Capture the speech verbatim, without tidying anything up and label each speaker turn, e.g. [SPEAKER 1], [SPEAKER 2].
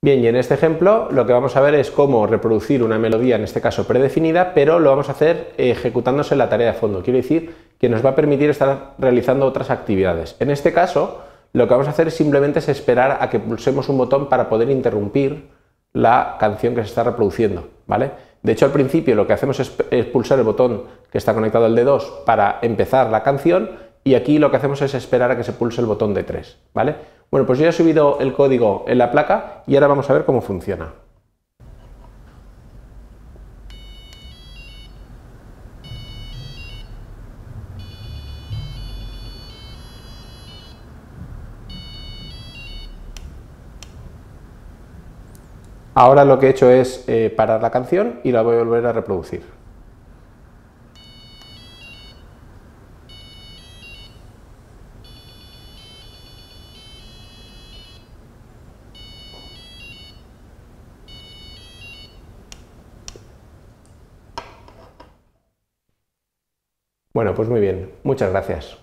[SPEAKER 1] Bien, y en este ejemplo lo que vamos a ver es cómo reproducir una melodía, en este caso predefinida, pero lo vamos a hacer ejecutándose en la tarea de fondo. Quiere decir que nos va a permitir estar realizando otras actividades. En este caso, lo que vamos a hacer simplemente es esperar a que pulsemos un botón para poder interrumpir la canción que se está reproduciendo, ¿vale? De hecho, al principio lo que hacemos es, es pulsar el botón que está conectado al D dos para empezar la canción, y aquí lo que hacemos es esperar a que se pulse el botón D tres, ¿vale? Bueno, pues yo ya he subido el código en la placa y ahora vamos a ver cómo funciona. Ahora lo que he hecho es eh, parar la canción y la voy a volver a reproducir. Bueno, pues muy bien, muchas gracias.